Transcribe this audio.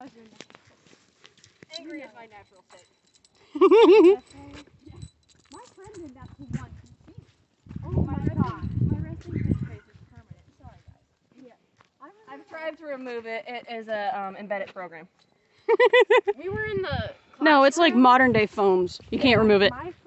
Angry is my natural state. My friend did that to one. Oh my god. My resting bitch face is permanent. Sorry, guys. Yeah. I've tried to remove it. It is a embedded program. We were in the No, it's like modern day foams. You can't remove it. My